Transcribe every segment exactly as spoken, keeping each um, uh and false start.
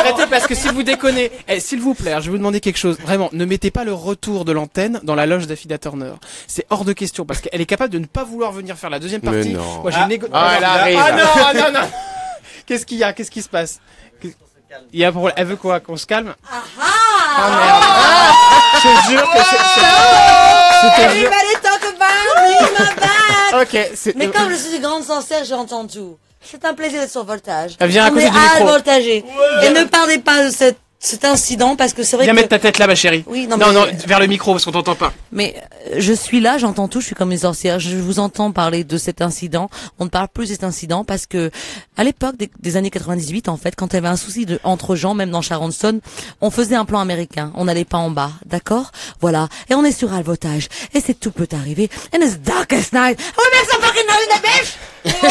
arrêtez parce que si vous déconnez, eh, s'il vous plaît, je vais vous demander quelque chose. Vraiment, ne mettez pas le retour de l'antenne dans la loge d'Affida Turner. C'est hors de question parce qu'elle est capable de ne pas vouloir venir faire la deuxième partie. Mais non. Moi, j'ai ah, négo... ah, elle arrive. Ah non, non, non. Qu'est-ce qu'il y a? Qu'est-ce qui se passe? Il y a pour... Elle veut quoi? Qu'on se calme? Ah ah merde. Ah, je te jure que c'est... Je te jure. Everybody talk about me, my bad. Ok, c'est... Mais comme je suis une grande sorcière, j'entends tout. C'est un plaisir d'être sur Voltage. Viens à On côté est du micro. à voltager. Ouais. Et ne parlez pas de cette, cet incident parce que c'est vrai Viens que... mettre ta tête là, ma chérie. Oui, non, non, mais... non, vers le micro parce qu'on t'entend pas. Mais euh, je suis là, j'entends tout, je suis comme une sorcière. Je vous entends parler de cet incident. On ne parle plus de cet incident parce que à l'époque des, des années quatre-vingt-dix-huit, en fait, quand il y avait un souci de, entre gens, même dans Sharon-Stone, on faisait un plan américain. On n'allait pas en bas, d'accord? Voilà. Et on est sur un voltage. Et c'est tout peut arriver. And it's darkest night. We make some fucking noise in the bitch!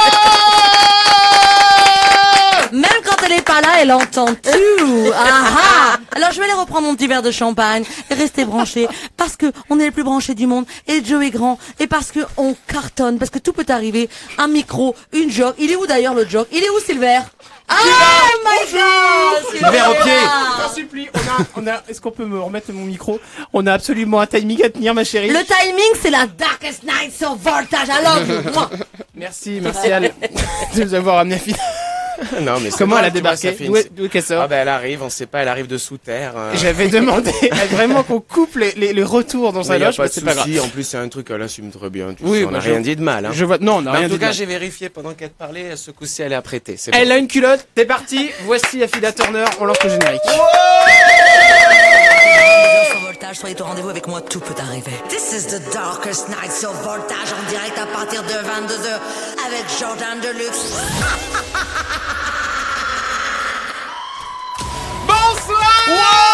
Même quand elle est pas là, elle entend tout. Ah ah. Alors je vais aller reprendre mon petit verre de champagne et rester branché parce que on est les plus branchés du monde et Joe est grand et parce que on cartonne parce que tout peut arriver. Un micro, une joke. Il est où d'ailleurs le joke? Il est où Silver? Ah my God! Silver au pied. Je t'en supplie. On a, on a. Est-ce qu'on peut me remettre mon micro? On a absolument un timing à tenir, ma chérie. Le timing, c'est la darkest night sur Voltage. I love you. Merci, Martial, de nous avoir amené à finir. Non, mais comment pas, elle a débarqué? Une... D'où est, d'où qu'elle sort? Ah ben elle arrive, on sait pas, elle arrive de sous terre. Euh... J'avais demandé vraiment qu'on coupe les, les, les retours dans sa loge, mais c'est souci. pas grave. En plus, c'est un truc, elle assume très bien. Tu oui, sais, on n'a bah, rien je... dit de mal. Hein. Je vois, non, on n'a rien en dit tout cas, de j'ai vérifié pendant qu'elle parlait, ce coup-ci, elle est apprêtée. C'est elle bon. a une culotte, t'es parti. Voici Affida Turner, on lance le générique. Voltage, soyez au rendez-vous avec moi, tout peut arriver. This is the darkest night sur Voltage en direct à partir de vingt-deux heures avec Jordan Deluxe. Bonsoir!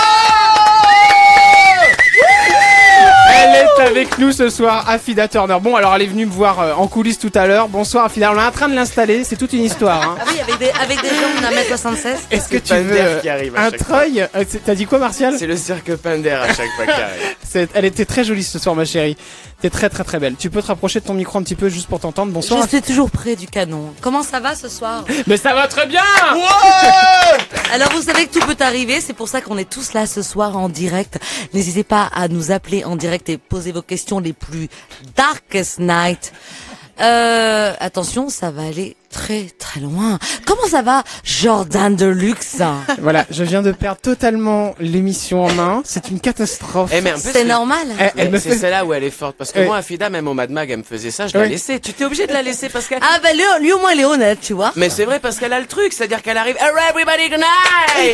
Elle est avec nous ce soir, Affida Turner. Bon, alors elle est venue me voir euh, en coulisses tout à l'heure. Bonsoir Affida, on est en train de l'installer, c'est toute une histoire. Hein. Ah oui, avec des, avec des gens d'un mètre soixante-seize. Est-ce que tu veux euh, un treuil? euh, T'as dit quoi, Martial? C'est le cirque Pinder à chaque fois qu'elle arrive. C'est, elle était très jolie ce soir, ma chérie. T'es très très très belle. Tu peux te rapprocher de ton micro un petit peu juste pour t'entendre. Bonsoir. Je suis toujours près du canon. Comment ça va ce soir? Mais ça va très bien. Ouais. Alors vous savez que tout peut arriver, c'est pour ça qu'on est tous là ce soir en direct. N'hésitez pas à nous appeler en direct et poser vos questions les plus darkest night. Euh, attention, ça va aller très très loin. Comment ça va, Jordan Deluxe? Voilà, je viens de perdre totalement l'émission en main. C'est une catastrophe. Eh, c'est normal. Elle, elle me c'est fait... celle-là où elle est forte. Parce que oui. moi, Affida, même au Mad Mag, elle me faisait ça, je oui. la laissais. Tu t'es obligé de la laisser parce qu'elle... Ah bah lui, lui au moins, elle est honnête, tu vois. Mais c'est vrai parce qu'elle a le truc, c'est-à-dire qu'elle arrive... Everybody good night!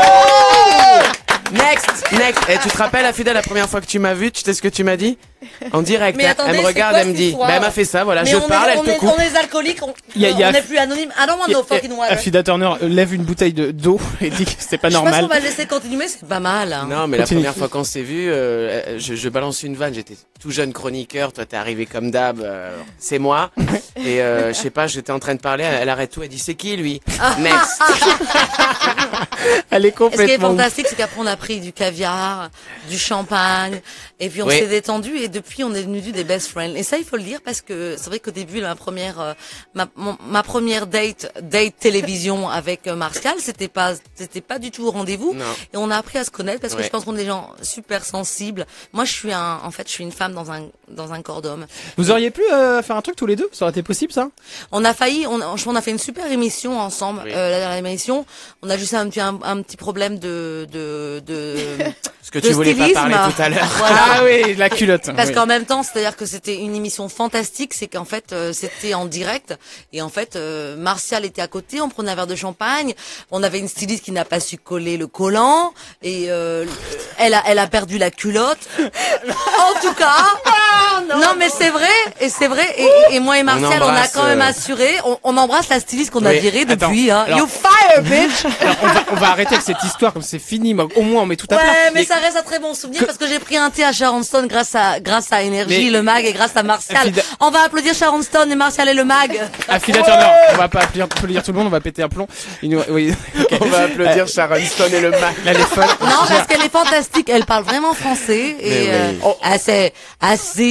Next, next. Et tu te rappelles, Affida, la première fois que tu m'as vu, tu sais ce que tu m'as dit? En direct, mais attendez, elle me regarde, elle me dit, bah, elle m'a fait ça, voilà, mais je on parle, est, elle on te est, coupe. On est alcooliques, on, y a, y a, on est plus anonyme. I don't want no fucking water. Affida Turner lève une bouteille de, d'eau et dit que c'est pas normal. Je pense qu'on va laisser continuer, c'est pas mal. Hein. Non, mais Continue. La première fois qu'on s'est vu, euh, je, je balance une vanne, j'étais tout jeune chroniqueur, toi t'es arrivé comme d'hab, euh, c'est moi. Et euh, je sais pas, j'étais en train de parler, elle, elle arrête tout, elle dit c'est qui lui? Next. Elle est complètement. Et ce qui est fantastique, c'est qu'après on a pris du caviar, du champagne, et puis on oui. s'est détendu, et depuis on est devenus des best friends. Et ça, il faut le dire parce que c'est vrai qu'au début, ma première, euh, ma, mon, ma première date, date télévision avec euh, Martial, c'était pas, c'était pas du tout au rendez-vous. Non. Et on a appris à se connaître parce que ouais. je pense qu'on est des gens super sensibles. Moi, je suis un, en fait, je suis une femme dans un, dans un corps d'homme. Vous auriez pu euh, faire un truc tous les deux? Ça aurait été possible, ça? On a failli, on, on a fait une super émission ensemble. Oui. Euh, la dernière émission, on a juste un petit, un, un petit problème de, de, de. Ce que tu voulais stylisme. pas parler tout à l'heure. Voilà. Ah oui, la culotte. Parce oui. qu'en même temps, c'est-à-dire que c'était une émission fantastique, c'est qu'en fait, euh, c'était en direct, et en fait, euh, Martial était à côté, on prenait un verre de champagne, on avait une styliste qui n'a pas su coller le collant, et euh, elle a, elle a perdu la culotte. En tout cas, ah, non, non, mais c'est vrai, et c'est vrai, et, et moi et Martial, on, on a quand même assuré, on, on embrasse la styliste qu'on oui. a virée depuis, hein. Alors, you fire, bitch! Alors, on va, on va arrêter avec cette histoire, comme c'est fini, mais au moins on met tout à ouais, plat. Ouais, mais, mais ça reste un très bon souvenir que... parce que j'ai pris un thé à Sharon-Stone grâce à, grâce à Énergie, mais... le mag, et grâce à Martial. Affida... On va applaudir Sharon-Stone et Martial et le mag. Affida Turner, on va pas applaudir, applaudir tout le monde, on va péter un plomb. Nous... Oui, okay. On va applaudir euh... Sharon-Stone et le mag. Là, elle est folle. Non, parce qu'elle est fantastique, elle parle vraiment français, et, oui. euh, oh. assez, assez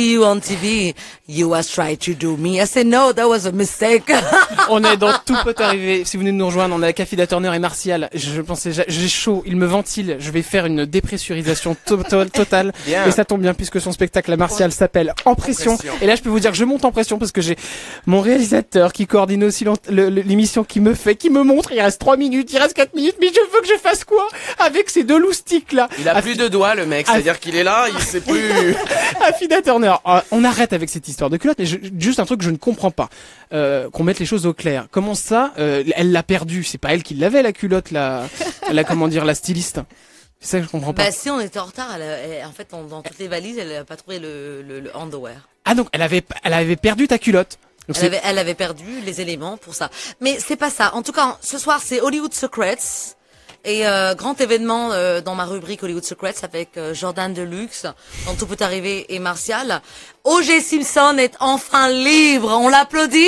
see you on T V. You was trying to do me. I said, no, that was a mistake. On est dans Tout peut arriver. Si vous venez de nous rejoindre, on est avec Afida Turner et Martial. Je pensais, j'ai chaud, il me ventile. Je vais faire une dépressurisation to- totale. Bien. Et ça tombe bien puisque son spectacle à Martial s'appelle En pression. En pression. Et là, je peux vous dire que je monte en pression parce que j'ai mon réalisateur qui coordonne aussi l'ent- le- le- l'émission qui me fait, qui me montre. Il reste trois minutes, il reste quatre minutes, mais je veux que je fasse quoi avec ces deux loustiques là? Il a plus de doigts, le mec. C'est-à-dire qu'il est là, il sait plus. Afida Turner, euh, on arrête avec cette histoire de culotte, mais je- juste un truc que je ne comprends pas, euh, qu'on mette les choses au clair. Comment ça, euh, elle l'a perdue? C'est pas elle qui l'avait la culotte, la, la comment dire, la styliste. C'est ça que je comprends pas. Bah si on était en retard, elle, elle- en fait on- dans toutes les valises, elle a pas trouvé le, le, le underwear. Ah donc elle avait, elle avait perdu ta culotte. Donc Elle c'est- avait, elle avait perdu les éléments pour ça. Mais c'est pas ça. En tout cas, ce soir c'est Hollywood Secrets. Et euh, grand événement euh, dans ma rubrique Hollywood Secrets avec euh, Jordan Deluxe, dans Tout peut arriver et Martial. O J Simpson est enfin libre. On l'applaudit.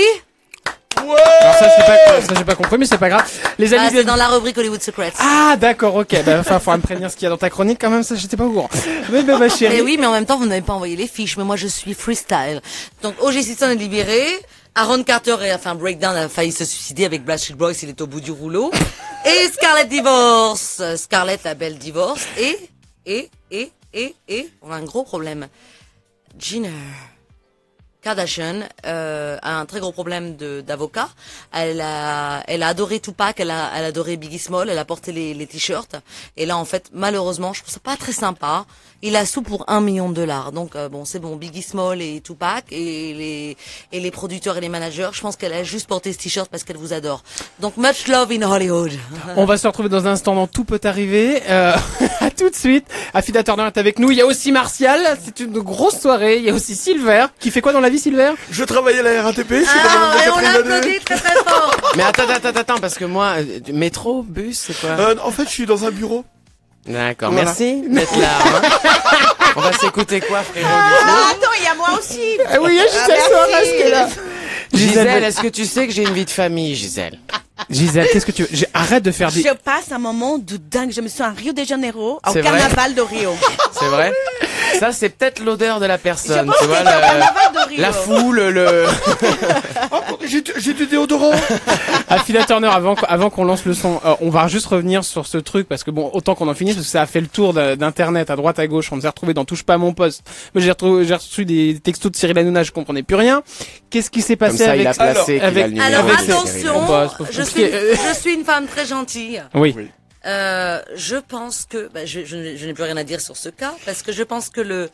Alors ça, j'ai pas, ça j'ai pas compris, mais c'est pas grave. Les Ah, amis. c'est dans la rubrique Hollywood Secrets. Ah d'accord, ok. Bah, enfin, faudra me prévenir ce qu'il y a dans ta chronique quand même. Ça, j'étais pas au courant. Mais bah, ma chérie. Mais oui, mais en même temps, vous n'avez pas envoyé les fiches. Mais moi, je suis freestyle. Donc, O J Simpson est libéré. Aaron Carter a fait un breakdown, a failli se suicider avec Backstreet Boys, il est au bout du rouleau. Et Scarlett divorce. Scarlett, la belle, divorce. Et, et, et, et, et, on a un gros problème. Jenner Kardashian euh, a un très gros problème de d'avocat. Elle a, elle a adoré Tupac, elle a, elle a adoré Biggie Small, elle a porté les, les t-shirts. Et là, en fait, malheureusement, je trouve ça pas très sympa. Il a sous pour un million de dollars. Donc euh, bon, c'est bon, Biggie Small et Tupac et les et les producteurs et les managers. Je pense qu'elle a juste porté ce t-shirt parce qu'elle vous adore. Donc much love in Hollywood. On va se retrouver dans un instant dans Tout peut arriver. Euh, à tout de suite. Afida Turner est avec nous. Il y a aussi Martial. C'est une grosse soirée. Il y a aussi Silver. Qui fait quoi dans la vie, Silver? Je travaille à la R A T P, je suis dans Ah, la et on quatrième année. l'applaudit très très fort. Mais attends, attends, attends, parce que moi, euh, du métro, bus, c'est quoi? Euh, en fait, je suis dans un bureau. D'accord, Voilà. merci d'être là. Hein. On va s'écouter quoi, frérot, du coup? Ah, attends, il y a moi aussi. Ah oui, il y a Gisèle Soares qui est là. Gisèle, est-ce que tu sais que j'ai une vie de famille, Gisèle? Gisèle, qu'est-ce que tu veux? J'ai- Arrête de faire des... Je passe un moment de dingue. Je me suis à Rio de Janeiro, au C'est vrai carnaval de Rio. C'est vrai? Ça, c'est peut-être l'odeur de la Je personne, pense tu que vois, c'est au le- carnaval de Rio. la foule, le... Oh, j'ai, j'ai du déodorant. Afida Turner, avant, qu- avant qu'on lance le son, euh, on va juste revenir sur ce truc parce que bon, autant qu'on en finisse parce que ça a fait le tour de- d'internet à droite à gauche. On s'est retrouvé dans Touche pas à mon poste. Moi, j'ai retrouvé, j'ai reçu des textos de Cyril Hanouna, je comprenais plus rien. Qu'est-ce qui s'est Comme passé ça, avec il a placé qu'il avec- a le numéro Alors de Cyril attention, On va- c'est pas je compliqué. suis, je suis une femme très gentille. Oui. Euh, je pense que, bah, je, je, je n'ai plus rien à dire sur ce cas parce que je pense que le,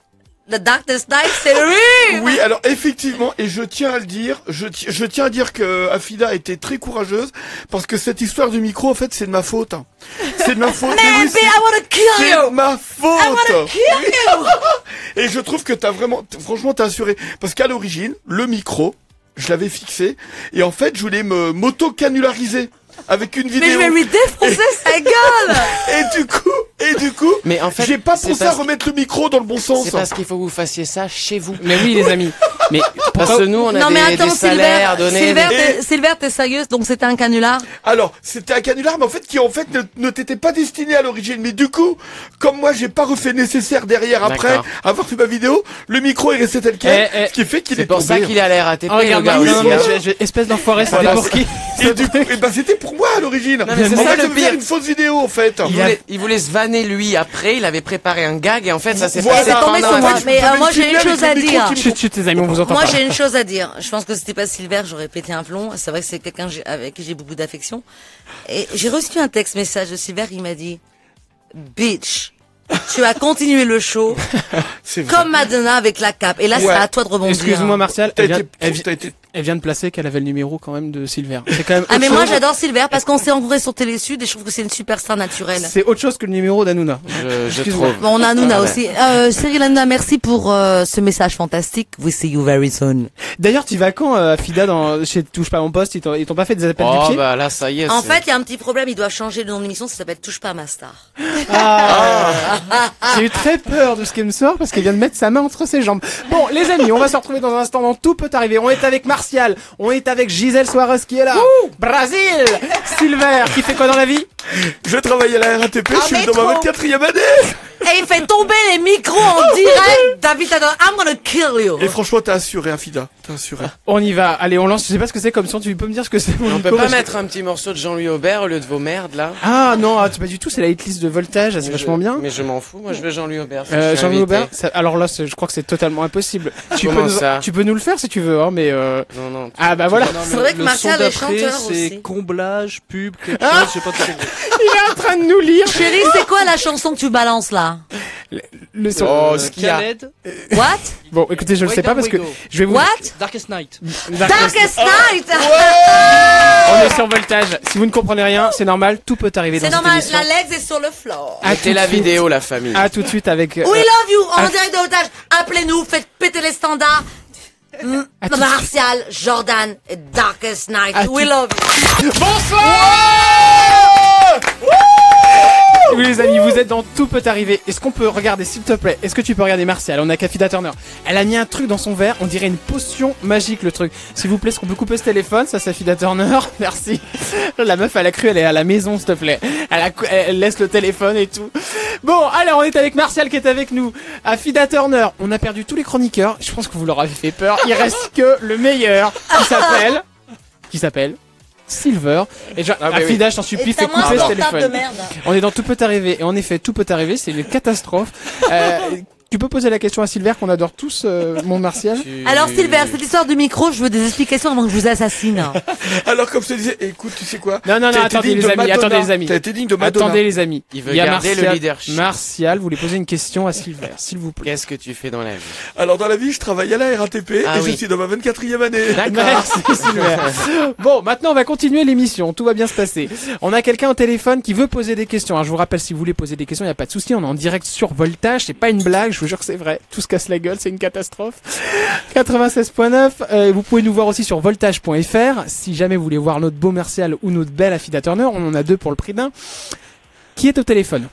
le Darkest Night, c'est lui. Oui, alors effectivement, et je tiens à le dire, je, ti- je tiens à dire que Afida a été très courageuse parce que cette histoire du micro, en fait, c'est de ma faute. C'est de ma faute. mais oui, Nancy, c'est- I wanna kill c'est you. de ma I faute. wanna kill you. Et je trouve que t'as vraiment, t- franchement, t'as assuré. Parce qu'à l'origine, le micro, je l'avais fixé, et en fait, je voulais me m'auto-canulariser avec une Mais vidéo. je vais lui défoncer sa gueule. Et du coup, et du coup, Mais en fait, j'ai pas c'est pensé à parce- remettre le micro dans le bon sens. C'est parce qu'il faut que vous fassiez ça chez vous. Mais oui, les amis. Mais Parce que nous, on a Non des, mais attends, des salaires Silver, donnés. Silver, des- t'es, Silver, t'es sérieuse, donc c'était un canular. Alors, c'était un canular, mais en fait, qui en fait ne, ne t'était pas destiné à l'origine. Mais du coup, comme moi, j'ai pas refait nécessaire derrière après D'accord. avoir fait ma vidéo, le micro est resté tel quel, Eh, eh, ce qui fait qu'il est, C'est pour ça tombé. qu'il est à la R A T P, Oh, le regarde, gars non, aussi. non, mais hein. je- je- espèce d'enfoiré, c'était Voilà, pour c'est- qui? Et du coup, et ben c'était pour moi à l'origine. Non, mais c'est En ça fait, le je voulais pire. faire une fausse vidéo en fait. Il voulait, il voulait se vanner lui après, il avait préparé un gag et en fait ça s'est Voilà. passé C'est tombé pendant sur un- moi. je Mais, peux euh, me moi, j'ai filmer une avec chose le à micro dire. qui me Chut, chut, les amis, on vous entend Moi, pas. j'ai une chose à dire. Je pense que c'était pas Silver, j'aurais pété un plomb. C'est vrai que c'est quelqu'un j'ai- avec qui j'ai beaucoup d'affection. Et j'ai reçu un texte message de Silver, il m'a dit, bitch, tu as continué le show C'est vrai. comme Madonna avec la cape. Et là, c'est Ouais. à toi de rebondir. Excuse-moi, Martial. T'as Elle vient, été, elle, vi- t'as été- elle vient de placer qu'elle avait le numéro quand même de Silver. C'est quand même. Ah autre mais moi chose. j'adore Silver parce qu'on s'est rencontrés sur Télé Sud et je trouve que c'est une superstar naturelle. C'est autre chose que le numéro d'Hanouna. Je, je Excuse-moi. trouve. Bon, on a Hanouna Ah ouais. aussi. Euh, Cyril Hanouna, merci pour euh, ce message fantastique. We see you very soon. D'ailleurs, tu vas quand, euh, Fida, dans, chez Touche pas à mon poste, ils t'ont, ils t'ont pas fait des appels du Oh pied? bah là ça y est. En c'est- fait, il y a un petit problème, ils doivent changer le nom de l'émission, ça s'appelle Touche pas à ma star. J'ai eu très peur de ce qu'elle me sort parce qu'elle vient de mettre sa main entre ses jambes. Bon, les amis, on va se retrouver dans un instant dans Tout peut arriver. On est avec Martial, on est avec Gisèle Soares qui est là. Brésil, Silver, qui fait quoi dans la vie? Je travaille à la R A T P, En je suis dans métro. ma vingt-quatrième année. et il fait tomber les micros en direct. David, attends, I'm gonna kill you. Et franchement, t'as assuré, hein, Fida. T'as assuré. On y va. Allez, on lance. Je sais pas ce que c'est comme son. Tu peux me dire ce que c'est mon On Nico, peut pas parce que- mettre un petit morceau de Jean-Louis Aubert au lieu de vos merdes, là? Ah non, ah, c'est pas du tout. C'est la hitlist de Voltage. C'est Mais vachement je- bien. Mais je m'en fous. Moi, je veux Jean-Louis Aubert. si Euh, je suis Jean-Louis invité. Aubert. ça- alors là, c'est- je crois que c'est totalement impossible. Tu peux, Comment nous, ça tu peux nous le faire si tu veux, hein, mais euh... Non, non. tu- ah bah voilà. C'est vrai que le Martial son est d'après, chanteur c'est aussi. comblage, pub, quelque Ah chose, je sais pas trop. Il est en train de nous lire. Chérie, c'est quoi la chanson que tu balances là? Le son. Oh, Euh, ce qu'il y a. Khaled, What? Bon, écoutez, je le Wait sais pas Down parce que We Go. je vais vous. What? Darkest Night. Darkest Night! On est sur Voltage. Si vous ne comprenez rien, c'est normal. Tout peut arriver dans C'est cette normal, émission. la legs est sur le floor. À tout Mettez de la suite. vidéo, la famille. À tout de suite avec. euh, We love you, en ah. direct de Voltage. Appelez-nous, faites péter les standards. Mm, À tout de Martial, Jordan et Darkest Night. À We tout- love you. Oui les amis, vous êtes dans Tout peut arriver. Est-ce qu'on peut regarder s'il te plaît? Est-ce que tu peux regarder Martial? On a Kafida Turner. Elle a mis un truc dans son verre, on dirait une potion magique le truc. S'il vous plaît, est-ce qu'on peut couper ce téléphone? Ça c'est Kafida Turner. Merci. La meuf elle a cru elle est à la maison s'il te plaît. Elle, a, cou- elle laisse le téléphone et tout. Bon, alors on est avec Martial qui est avec nous. Afida Turner, on a perdu tous les chroniqueurs. Je pense que vous leur avez fait peur. Il reste que le meilleur qui s'appelle qui s'appelle Silver. Et genre, Ah, bah oui. Afida, je t'en supplie, Et fais ta main couper ce portable téléphone. de merde. On est dans Tout peut arriver. Et en effet, tout peut arriver, c'est une catastrophe. Euh, tu peux poser la question à Silver qu'on adore tous, euh, mon Martial. Tu- Alors Silver, cette histoire du micro, je veux des explications avant que je vous assassine. Alors, comme je te disais, écoute, tu sais quoi? Non, non, non, T'as été attendez digne les de amis, Madonna. attendez les amis. T'as été digne de Madonna. Attendez les amis. Il veut y a garder le Martial, leadership. Martial, vous voulez poser une question à Silver, s'il vous plaît. Qu'est-ce que tu fais dans la vie? Alors, dans la vie, je travaille à la R A T P Ah et oui. je suis dans ma vingt-quatrième année. D'accord. Merci Silver. Bon, maintenant on va continuer l'émission, tout va bien se passer. On a quelqu'un au téléphone qui veut poser des questions. Alors, je vous rappelle, si vous voulez poser des questions, il n'y a pas de souci, on est en direct sur Voltage, c'est pas une blague, je vous jure que c'est vrai. Tout se casse la gueule, c'est une catastrophe. quatre-vingt-seize point neuf, euh, vous pouvez nous voir aussi sur voltage point f r. Si jamais vous voulez voir notre beau Martial ou notre belle Afida Turner, on en a deux pour le prix d'un. Qui est au téléphone?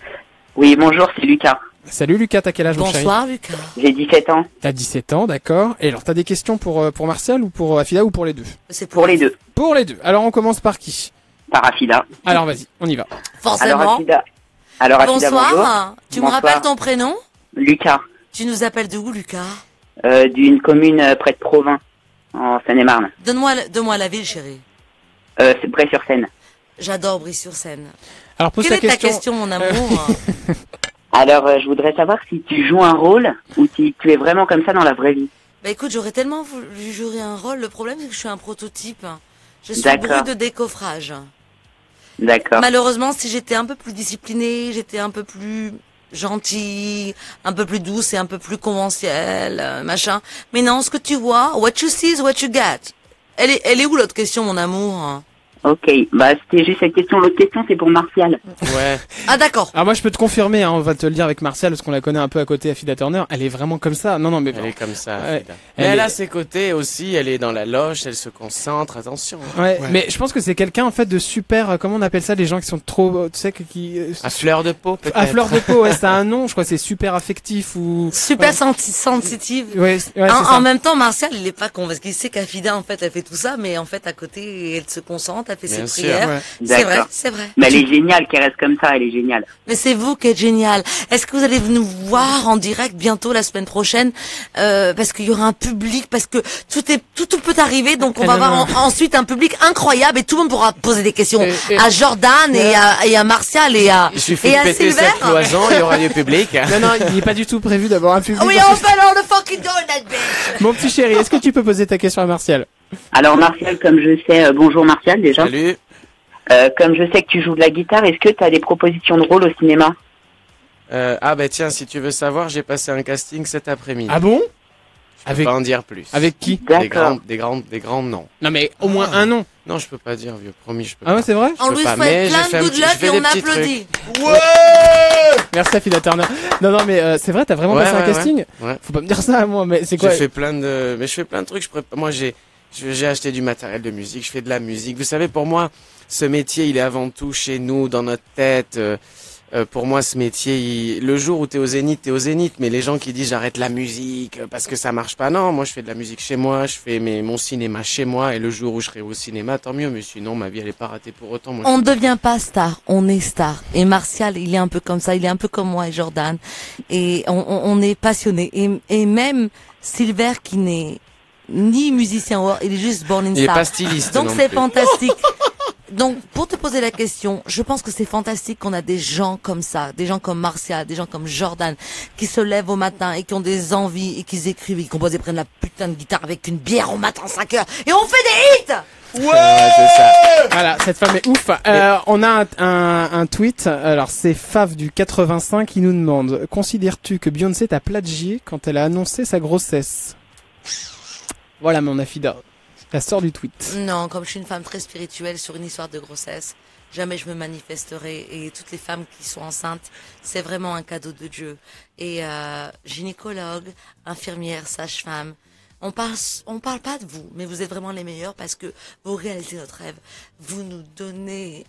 Oui, bonjour, c'est Lucas. Salut Lucas, t'as quel âge mon chéri? Bonsoir Lucas. J'ai dix-sept ans. T'as dix-sept ans, d'accord. Et alors, t'as des questions pour, euh, pour Martial ou pour Afida ou pour les deux? C'est Pour les deux. Pour les deux. Alors, on commence par qui? Par Afida. Alors, vas-y, on y va. Alors Forcément. Afida. Alors Afida, bonjour. Bonsoir. Tu me Bonsoir. rappelles ton prénom? Lucas, Tu nous appelles de où Lucas? euh, d'une commune euh, près de Provins, en Seine-et-Marne. Donne-moi donne-moi la ville chérie. Euh, c'est Bray-sur-Seine. J'adore Brie-sur-Seine. Alors, pose Quelle est ta ta question. question mon amour? Alors, euh, je voudrais savoir si tu joues un rôle ou si tu es vraiment comme ça dans la vraie vie. Bah écoute, j'aurais tellement voulu jouer un rôle. Le problème, c'est que je suis un prototype. Je suis D'accord. bruit de décoffrage. D'accord. Malheureusement, si j'étais un peu plus disciplinée, j'étais un peu plus gentille, un peu plus douce et un peu plus conventionnelle, euh, machin. Mais non, ce que tu vois, what you see is what you get. Elle est, elle est où l'autre question, mon amour? Ok, bah c'était juste cette question. L'autre question, c'est pour Martial. Ouais. Ah d'accord. Alors, moi, je peux te confirmer, hein, on va te le dire avec Martial, parce qu'on la connaît un peu à côté, Afida Turner. Elle est vraiment comme ça. Non, non, mais Elle est comme ça. Ouais. Frida. Mais Elle elle est- a ses côtés aussi. Elle est dans la loge. Elle se concentre. Attention. Ouais, Ouais. mais je pense que c'est quelqu'un en fait de super. euh, Comment on appelle ça, les gens qui sont trop, euh, tu sais, que- qui euh, À fleur de peau, peut-être. à fleur de peau. Ouais, c'est un nom. Je crois que c'est super affectif ou. Super Ouais. senti- sensitive. Ouais, c'est- ouais, en, c'est ça. en même temps, Martial, il est pas con parce qu'il sait qu'Afida, en fait, elle fait tout ça, mais en fait, à côté, elle se concentre, elle fait Bien ses sûr. prières. Ouais. C'est vrai, D'accord. c'est vrai. Mais elle est géniale, qu'elle reste comme ça, elle est géniale. Mais c'est vous qui êtes génial. Est-ce que vous allez nous voir en direct bientôt la semaine prochaine euh, parce qu'il y aura un public, parce que tout est tout, tout peut arriver, donc on Eh va non, avoir non. en- ensuite un public incroyable et tout le monde pourra poser des questions Et- et- à Jordan et à, et à Martial et à Il suffit et de à péter Silver. cette cloison. Il y aura du public. Non, non, il n'est pas du tout prévu d'avoir un public. Oui, dans on ce- fait all the fucking door in that bitch. Mon petit chéri, est-ce que tu peux poser ta question à Martial? Alors Martial, comme je sais, euh, bonjour Martial déjà. Salut. Euh, comme je sais que tu joues de la guitare, est-ce que tu as des propositions de rôle au cinéma? Euh, ah bah tiens, si tu veux savoir, j'ai passé un casting cet après-midi. Ah bon? Je peux Avec pas en dire plus. avec qui? des D'accord. grands, des grands, des grands noms. Non, mais au moins un nom. Non, je peux pas dire, vieux. Promis, je peux Ah ouais, pas. c'est vrai? Je On peux lui pas, mais souhaite j'ai plein fait un de good petit- luck je fais et des on petits applaudit. Ouais! Merci Afida Turner. Non, non, mais euh, c'est vrai, t'as vraiment Ouais, passé un ouais, casting? ouais. Faut pas me dire ça à moi, mais c'est quoi? J'ai fait plein de, mais je fais plein de trucs. Je prépa- Moi, j'ai, je- j'ai acheté du matériel de musique. Je fais de la musique. Vous savez, pour moi, ce métier, il est avant tout chez nous, dans notre tête. Euh, euh, pour moi, ce métier, il... le jour où t'es au Zénith, t'es au Zénith. Mais les gens qui disent j'arrête la musique parce que ça marche pas, non. Moi, je fais de la musique chez moi, je fais mes... mon cinéma chez moi. Et le jour où je serai au cinéma, tant mieux. Mais sinon, ma vie, elle est pas ratée pour autant. Moi, On ne devient pas star, on est star. Et Martial, il est un peu comme ça, il est un peu comme moi et Jordan. Et on, on, on est passionné. Et, et même Silver, qui n'est ni musicien, il est juste born in il est star. pas styliste. Donc non c'est plus. fantastique. Donc pour te poser la question, je pense que c'est fantastique qu'on a des gens comme ça, des gens comme Martial, des gens comme Jordan, qui se lèvent au matin et qui ont des envies et qui écrivent, et qui composent et prennent la putain de guitare avec une bière au matin cinq heures et on fait des hits. Ouais, Ouais, c'est ça. Voilà, cette femme est ouf. Euh, on a un, un, un tweet. Alors c'est Fav du quatre-vingt-cinq qui nous demande: considères-tu que Beyoncé t'a plagié quand elle a annoncé sa grossesse? Voilà mon Afida, la sort du tweet. Non, comme je suis une femme très spirituelle sur une histoire de grossesse, jamais je me manifesterai. Et toutes les femmes qui sont enceintes, c'est vraiment un cadeau de Dieu. Et euh, gynécologue, infirmière, sage-femme, on parle, on parle pas de vous, mais vous êtes vraiment les meilleurs parce que vous réalisez notre rêve. Vous nous donnez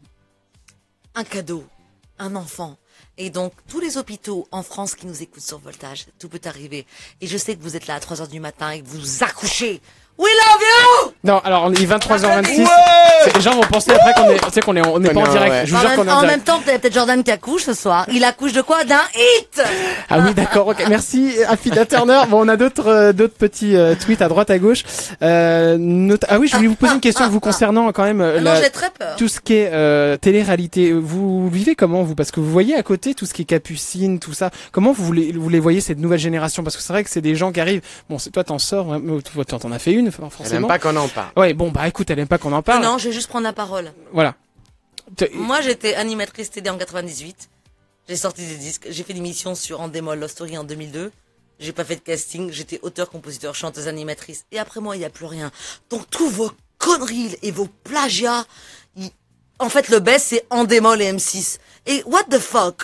un cadeau, un enfant. Et donc, tous les hôpitaux en France qui nous écoutent sur Voltage, tout peut arriver. Et je sais que vous êtes là à trois heures du matin et que vous accouchez. We love you! Non, alors on est vingt-trois heures vingt-six. Ouais. C'est- Les gens vont penser après qu'on est, tu sais qu'on est, on n'est On pas est en en- direct. ouais. Je vous En jure même, qu'on est en en direct. même temps, peut-être Jordan qui accouche ce soir. Il accouche de quoi? D'un hit! Ah oui, d'accord, ok. Merci, Afida Turner. Bon, on a d'autres, euh, d'autres petits euh, tweets à droite, à gauche. Euh, note- Ah oui, je voulais vous poser une question vous concernant quand même euh, Non, la- j'ai très peur. tout ce qui est euh, télé-réalité. Vous vivez comment, vous? Parce que vous voyez à côté tout ce qui est Capucine, tout ça. Comment vous les, vous les voyez, cette nouvelle génération? Parce que c'est vrai que c'est des gens qui arrivent. Bon, c'est toi, t'en sors, hein, mais toi, t'en as fait une, Elle aime forcément. pas qu'on en parle. Ouais, bon, bah écoute, elle aime pas qu'on en parle. Non, je vais juste prendre la parole. Voilà. Te- Moi, j'étais animatrice T D en quatre-vingt-dix-huit. J'ai sorti des disques. J'ai fait l'émission sur Endemol Love Story en deux mille deux. J'ai pas fait de casting. J'étais auteur, compositeur, chanteuse, animatrice. Et après moi, il y a plus rien. Donc, tous vos conneries et vos plagiats, ils- en fait, le best, c'est Endemol et M six. Et what the fuck?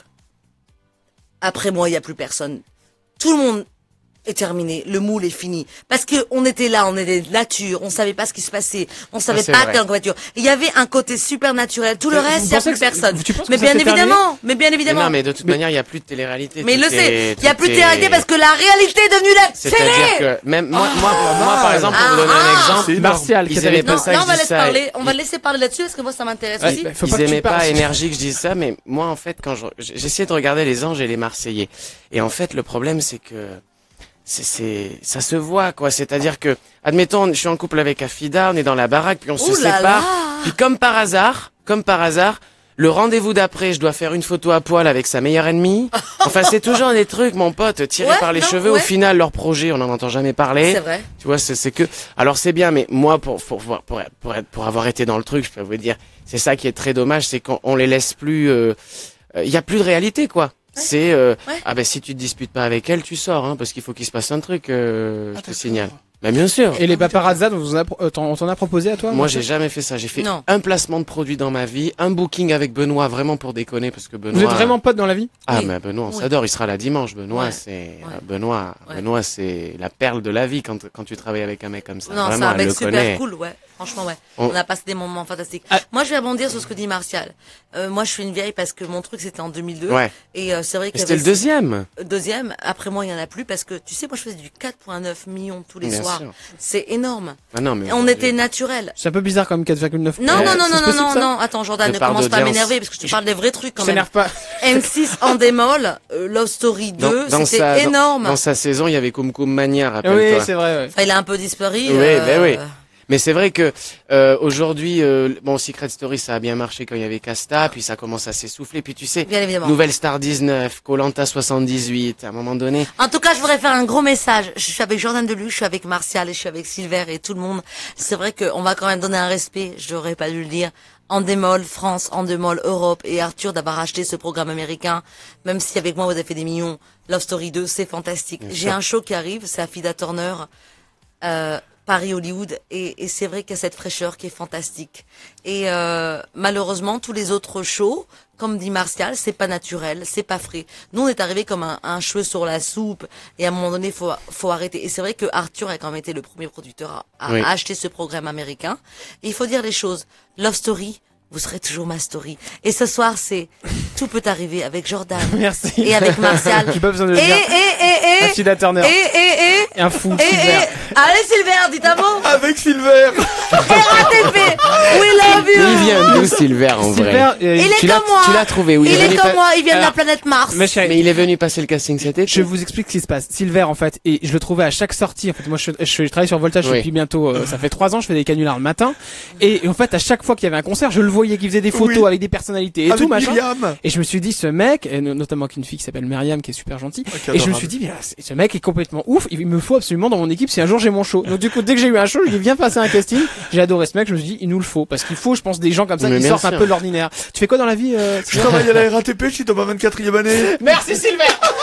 Après moi, il y a plus personne. Tout le monde est terminé, le moule est fini. Parce que on était là, on était nature, on savait pas ce qui se passait, on savait c'est pas vrai. quelle voiture. Il y avait un côté super naturel. Tout le Vous reste, il y a pensez plus que c'est- personne. tu penses que Mais ça bien s'est terminé évidemment, mais bien Mais évidemment. non, mais de toute manière, il y a plus de télé-réalité. Mais il Tout le sait, est- il y a tout plus de est- télé-réalité parce que la réalité est devenue la C'est-à-dire télé. que même moi, moi, moi, par exemple, pour vous donner un Ah, exemple, c'est énorme. Martial, Ils qui aimaient avait pas Non, ça, là, que on va je dis laisser ça. parler, on va laisser parler là-dessus parce que moi ça m'intéresse Ouais, aussi. bah, faut Ils pas que tu aimaient pas parles. énergie que je dise ça, mais moi, en fait, quand je, j'essayais de regarder les Anges et les Marseillais. Et en fait, le problème, c'est que c'est, c'est, ça se voit, quoi. C'est-à-dire que, admettons, je suis en couple avec Afida, on est dans la baraque, puis on se Ouh là sépare. là. Puis comme par hasard, comme par hasard, le rendez-vous d'après, je dois faire une photo à poil avec sa meilleure ennemie. Enfin, c'est toujours des trucs, mon pote, tirés Ouais, par les non, cheveux. ouais. Au final, leur projet, on n'en entend jamais parler. C'est vrai. Tu vois, c'est, c'est que, alors c'est bien, mais moi, pour, pour, pour, pour, être- pour, être- pour avoir été dans le truc, je peux vous dire, c'est ça qui est très dommage, c'est qu'on on les laisse plus, euh, il y a plus de réalité, quoi. C'est, euh, Ouais. ah ben, si tu te disputes pas avec elle, tu sors, hein, parce qu'il faut qu'il se passe un truc, euh, je te d'accord. signale. Ben, bien sûr. Et les paparazzas, on vous en a pro- euh, t'en- on t'en a proposé à toi? Moi, Martial j'ai jamais fait ça. J'ai fait Non. un placement de produit dans ma vie, un booking avec Benoît, vraiment pour déconner, parce que Benoît. Vous êtes vraiment potes dans la vie? Ah, Oui. mais Benoît, on Oui. s'adore. Il sera là dimanche. Benoît, Ouais. c'est, Ouais. euh, Benoît, Ouais. Benoît, c'est la perle de la vie quand, quand tu travailles avec un mec comme ça. Non, c'est vraiment, un elle mec le super connaît. cool, ouais. Franchement, ouais. On- On... a passé des moments fantastiques. Ah. Moi, je vais rebondir sur ce que dit Martial. Euh, moi, je suis une vieille parce que mon truc, c'était en deux mille deux. Ouais. Et euh, c'est vrai Et que c'était le deuxième. Deuxième, après moi, il y en a plus parce que, tu sais, moi, je faisais du quatre virgule neuf millions tous les Bien soirs. sûr. C'est énorme. Ah non, mais Et on mon était Dieu. naturels. C'est un peu bizarre comme quatre virgule neuf. Non, Ouais, non, non, c'est non, non, possible, non, ça non. Attends, Jordan, De ne part commence pas à d'audience. m'énerver parce que je te parle des vrais trucs quand Je même. s'énerve pas. M six en démol, euh, Love Story deux, Dans- dans c'était sa- dans- énorme. Dans sa saison, il y avait Koum Koum Mania, Oui, rappelle-toi. c'est vrai, ouais. Enfin, il a un peu disparu. Oui, euh, ben oui. Mais c'est vrai que euh, aujourd'hui, euh, bon, Secret Story, ça a bien marché quand il y avait Casta, puis ça commence à s'essouffler. Puis tu sais, Bien évidemment. Nouvelle Star dix-neuf, Koh-Lanta soixante-dix-huit, à un moment donné. En tout cas, je voudrais faire un gros message. Je suis avec Jordan Deluxe, je suis avec Martial et je suis avec Silver et tout le monde. C'est vrai qu'on va quand même donner un respect, j'aurais pas dû le dire. Endemol France, Endemol Europe et Arthur d'avoir acheté ce programme américain. Même si avec moi vous avez fait des millions, Love Story deux, c'est fantastique. Bien J'ai sûr. un show qui arrive, c'est Afida Turner, euh, Paris-Hollywood, et, et c'est vrai qu'il y a cette fraîcheur qui est fantastique. Et euh, malheureusement, tous les autres shows, comme dit Martial, c'est pas naturel, c'est pas frais. Nous, on est arrivé comme un, un cheveu sur la soupe, et à un moment donné, faut faut arrêter. Et c'est vrai que Arthur a quand même été le premier producteur à, à Oui. acheter ce programme américain. Et il faut dire les choses. Love Story, vous serez toujours ma story. Et ce soir, c'est Tout peut arriver avec Jordan. Merci. Et avec Martial. J'ai pas besoin de le Et, dire. et, et, et. Afida Turner. Et, et, et. Et un fou. Et, et. Silver. Allez, Silver, dites un mot. Avec Silver. Et R T P. We love you. Il vient d'où Silver en Silver, vrai? euh, Il est Tu l'as, comme moi. tu l'as trouvé, oui. Il est venu comme pas- moi, il vient de Alors, la planète Mars. mais chérie, Mais il est venu passer le casting cet été. je vous explique ce qui se passe. Silver, en fait, et je le trouvais à chaque sortie. En fait, moi, je, je, je travaille sur Voltage Oui. depuis bientôt, euh, ça fait trois ans, je fais des canulars le matin. Et, et en fait, à chaque fois qu'il y avait un concert, je le voyais qu'il faisait des photos Oui. avec des personnalités et Avec tout, machin. Myriam. Et je me suis dit, ce mec, et no- notamment qu'une fille qui s'appelle Myriam, qui est super gentille. Ah, qui est Et je me adorable. suis dit, mais, c'est- ce mec est complètement ouf. Il me faut absolument dans mon équipe si un jour j'ai mon show. Donc, du coup, dès que j'ai eu un show, je lui ai bien passé un casting. J'ai adoré ce mec. Je me suis dit, il nous le faut. Parce qu'il faut, je pense, des gens comme ça Mais qui bien sortent un sûr. peu de l'ordinaire. Tu fais quoi dans la vie, euh, Je travaille à la R A T P, je suis dans ma vingt-quatrième année. Merci Silver.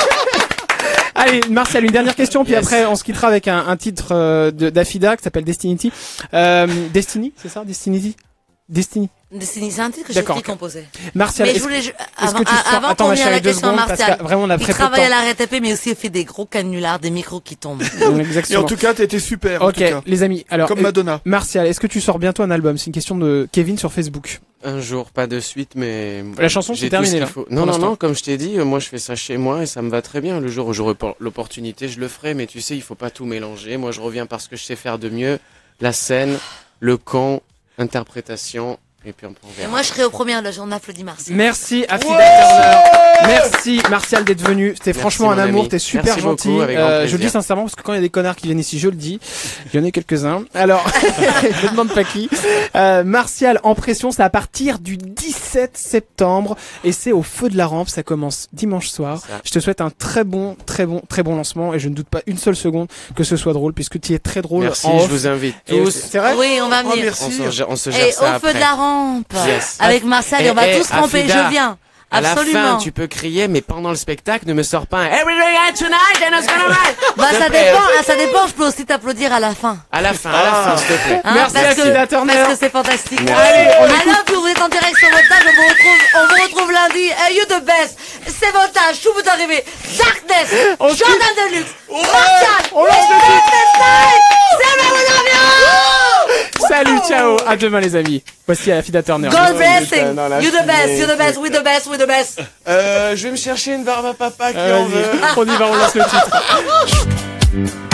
Allez, Martial, une dernière question, puis Yes. après on se quittera avec un, un titre euh, de d'Afida qui s'appelle Destinity. Euh, Destiny, c'est ça, Destiny, Destiny. Destiny, c'est un titre que j'ai D'accord, écrit ok. composé. Martial, Mais je est-ce voulais, je- est-ce avant, que tu sors- avant Attends, qu'on ma vienne à chérie, la deux question à secondes, parce Martial, que vraiment on a il très peu de travaille à temps. la R T P, mais aussi il fait des gros canulars, des micros qui tombent. Donc, Et exactement. en tout cas, t'as été super. en Ok, tout cas. les amis. Alors, Comme euh, Madonna. Martial, est-ce que tu sors bientôt un album? C'est une question de Kevin sur Facebook. Un jour, pas de suite, mais. La chanson, j'ai c'est tout terminé, ce qu'il là, faut. pour Non, non, l'instant. non, comme je t'ai dit, euh, moi je fais ça chez moi et ça me va très bien. Le jour où j'aurai por- l'opportunité, je le ferai, mais tu sais, il faut pas tout mélanger. Moi, je reviens parce que je sais faire de mieux. La scène, le con, interprétation, et puis on on Et verra. moi, je serai au premier loge, on applaudit Martial. Merci Afida Turner. Merci Martial d'être venu. C'était Merci, franchement un mon amour. ami. T'es super Merci gentil. beaucoup, avec grand Euh, je le dis plaisir. sincèrement parce que quand il y a des connards qui viennent ici, je le dis. Il y en a quelques-uns. Alors, je me demande pas qui. Euh, Martial en pression, c'est à partir du dix-sept septembre et c'est au Feu de la Rampe. Ça commence dimanche soir. Ça. Je te souhaite un très bon, très bon, très bon lancement et je ne doute pas une seule seconde que ce soit drôle puisque tu es très drôle. Merci, en je off. vous invite Et tous. aussi- C'est vrai? Oui, on va Oh, venir. merci. On se, on se Et gère ça au feu après. de la rampe. Yes. Avec Martial, Eh, et on va eh, tous camper. Afida, Je viens. À la Absolument. fin, tu peux crier, mais pendant le spectacle, ne me sors pas un Every day tonight and it's gonna ride. Bah, S'il te ça plaît. dépend, ah, ça dépend. Je peux aussi t'applaudir à la fin. À la fin, à la fin, s'il te plaît. Hein, Merci, parce Afida que, Turner. parce que c'est fantastique. Merci. Allez, on écoute. Vous êtes en direct sur Voltage. On vous retrouve, on vous retrouve lundi. Hey, you the best. C'est Voltage. Tout peut arriver. Darkness. On se Jordan Deluxe. Martial. On lance le titre. C'est ma Salut, ciao. À demain les amis. Voici Afida Turner. God blessing. putain, non, là, You je the best. suis- You the best. We the best. We the best. Euh, je vais me chercher une barbe à papa qui Euh, en veut. vas-y. On y va, on lance le titre.